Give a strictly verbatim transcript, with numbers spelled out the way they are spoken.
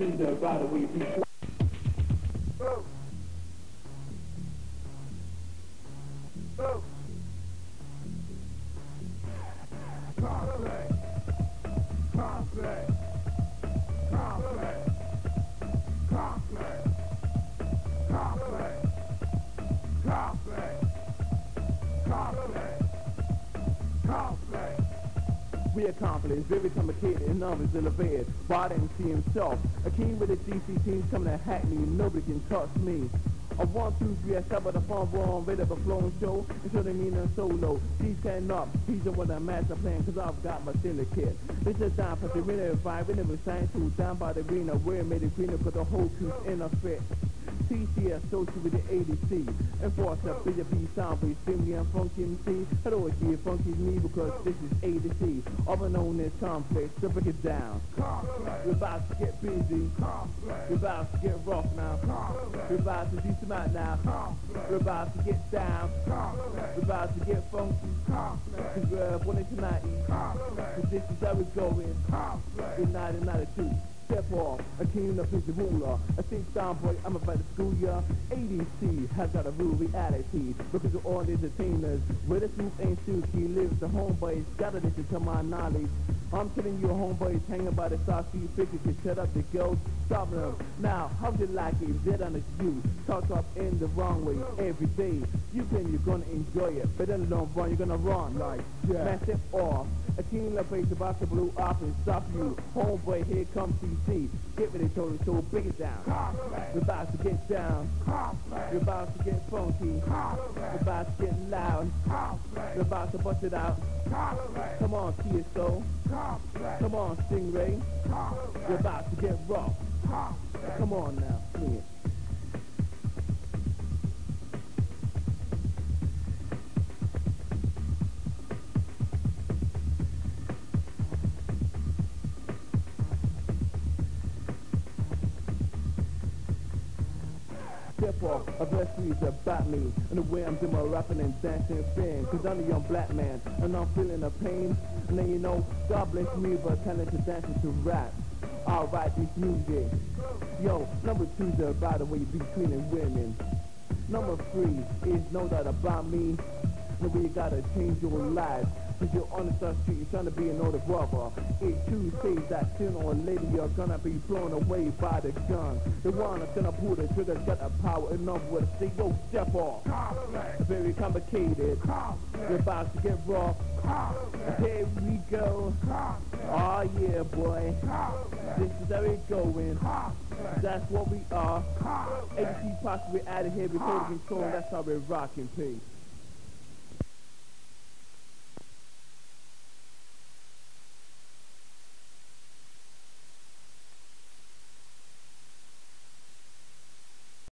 between the right away between. Go. Go. Complex. Complex. Complex. Complex. Complex. Complex. Complex. Complex. We accomplished, very complicated and numbers elevated. Body M C himself, a king with a D C team coming to hack me, nobody can touch me. A one, two, three, I start with a fun ball, ready for flowing show, until they mean a solo. He's standing up, he's the one that master plan, cause I've got my syndicate. This is down for the arena vibe, we never signed to, down by the arena, where made it greener, cause the whole crew's in a fit. T C associated with the A D C, enforcer, B J P sound, but extremely and funky M C. I'd always be a funky me because this is A D C, also known as complex, so break it down. Complex. We're about to get busy, Complex. we're about to get rough now, Complex. we're about to do some out now, Complex. we're about to get down, Complex. we're about to get funky, Complex. cause we're up on it tonight, Complex. cause this is how we're going, Complex. good night and night two. Step off, a king up is the ruler. A think down boy, I'm about to school ya. A D C has got a real reality because of all the entertainers. Where the soup ain't sushi lives, the homeboys gotta listen to my knowledge. I'm telling you, homeboys hanging by the South Street fifty can shut up the girls, stop them. Now, how'd you like it if they're on you? Talk up in the wrong way every day. You think you're gonna enjoy it, but then don't run, you're gonna run like Yeah. man, step off. A king love face about to blow off and stop you. Homeboy, here comes C C. Get ready, total, so break it down. Complex. We're about to get down. Complex. We're about to get funky. Complex. We're about to get loud. Complex. We're about to bust it out. Complex. Come on, T S O. Complex. Come on, Stingray. Complex. We're about to get rough. Complex. Come on now, swing it. Step off, a blessed is about me and the way I'm doing my rapping and dancing thing. Cause I'm a young black man and I'm feeling the pain. And then you know, God bless me for talent to dance and to rap. I'll write this music. Yo, number two's about the way between the women. Number three is know that about me. The way you gotta change your life. Cause you're on the South Street, you're trying to be an older brother. It too says that sooner or later you're gonna be blown away by the gun. The one that's gonna pull the trigger, got the power enough with a say, yo, step off. Complex. Very complicated. We're Complex. about to get raw. Complex. Here we go. Complex. Oh yeah, boy. Complex. This is how we going. Complex. That's what we are. Complex. A D C possibly out of here before we control. That's how we're rocking, peace.